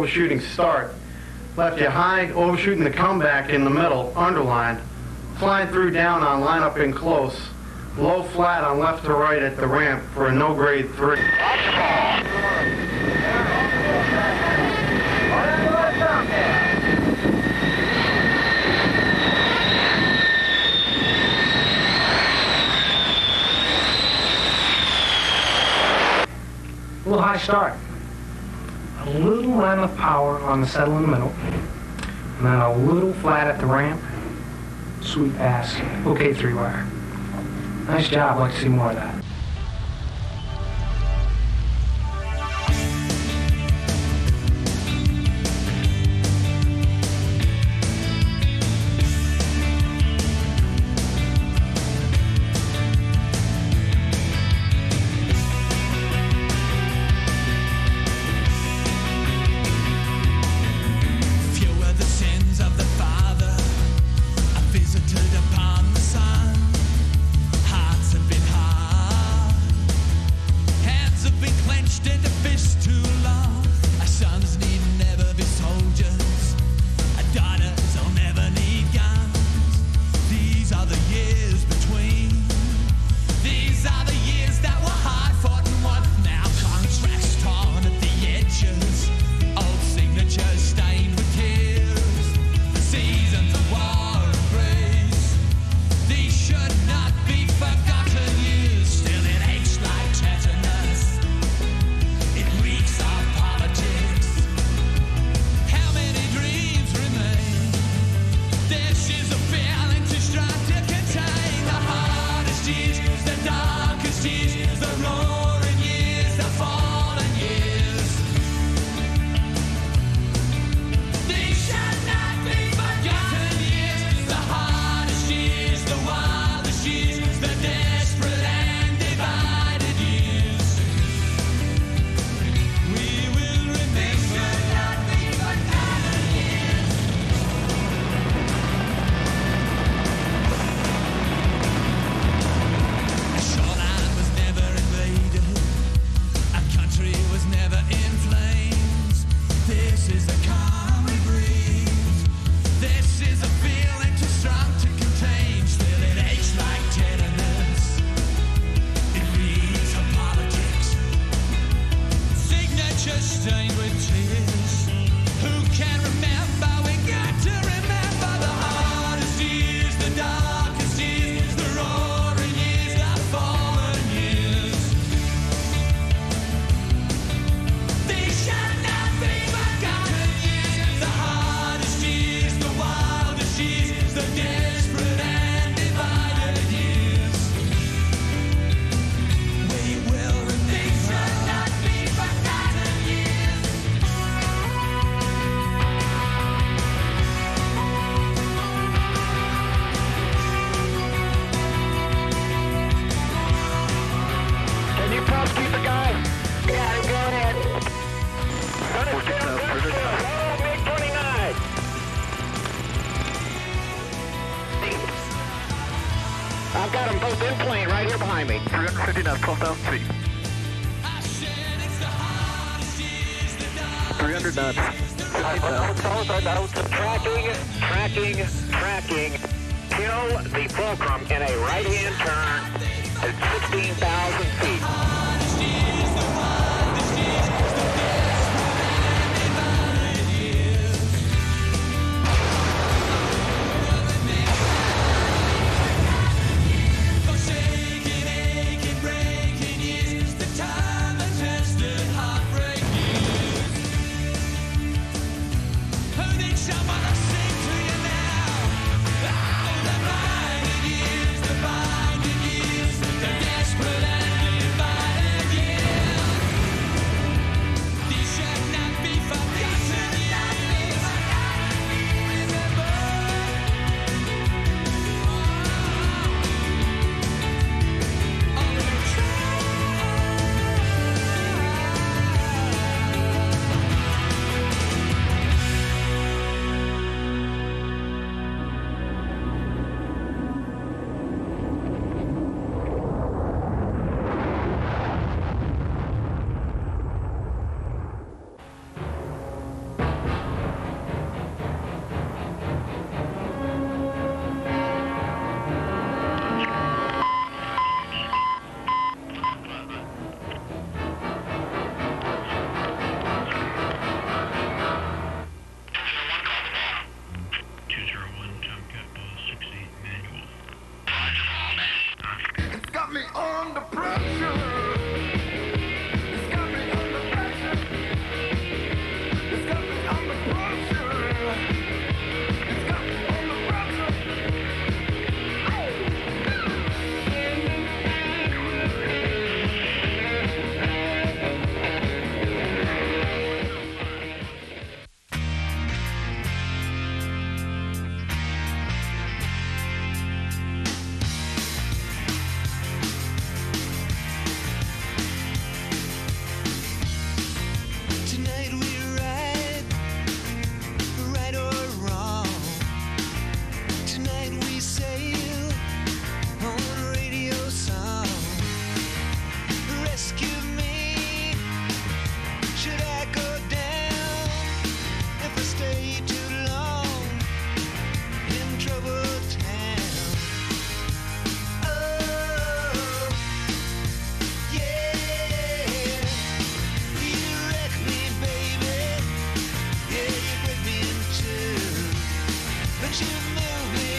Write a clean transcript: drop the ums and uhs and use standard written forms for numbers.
overshooting start. Left you high, overshooting the comeback in the middle, underline. Flying through down on lineup in close. Low flat on left to right at the ramp for a no grade 3. A little high start. A little amount of power on the settle in the middle. And then a little flat at the ramp. Sweet pass. Okay, 3-wire. Nice job. I'd like to see more of that. I've got them both in plane right here behind me. 350 knots, 12,000 feet. 300 knots. Tracking. Kill the fulcrum in a right-hand turn at 16,000 feet. under pressure. It's got me under pressure. It's got me under pressure. It's got me under pressure. Tonight we ride, right or wrong. Tonight we sail on a radio song. Rescue me, should I go down if I stay too long in troubled town? Oh, yeah. You wreck me, baby. Yeah, you break me in two. But you move me